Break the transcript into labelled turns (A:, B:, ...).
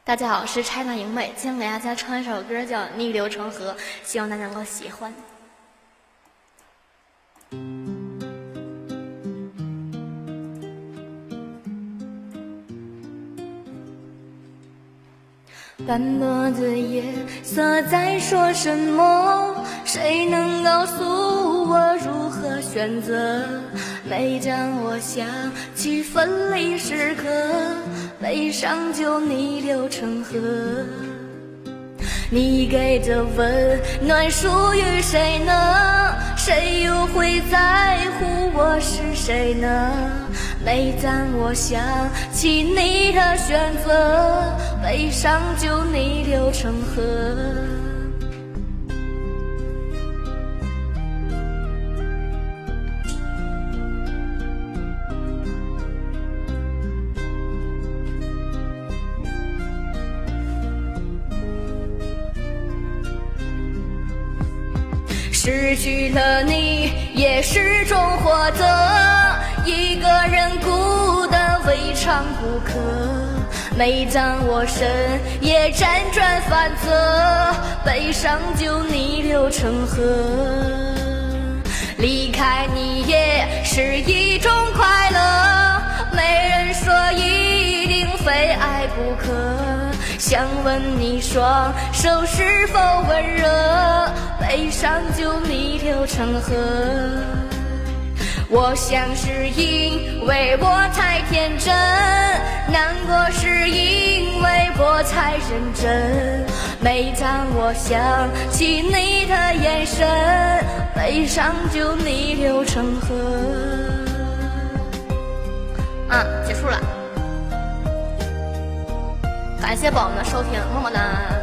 A: 大家好，我是China莹妹，今天给大家唱一首歌叫《逆流成河》，希望大家能够喜欢。斑驳的夜色在说什么？谁能告诉我如何选择？每当我想起分离时刻，悲伤就逆流成河。你给的温暖属于谁呢？谁又会在乎我是谁呢？每当我想起你的选择，悲伤就逆流成河。失去了你，也是种获得。一个人孤单，未尝不可。每当我深夜辗转反侧，悲伤就逆流成河。离开你也是一种快乐，没人说一定非爱不可。想问你双手是否温热，悲伤就逆流成河。我想是因为我太天真，难过是因为我太认真。每当我想起你的眼神，悲伤就逆流成河。结束了。感谢宝宝们的收听，么么哒。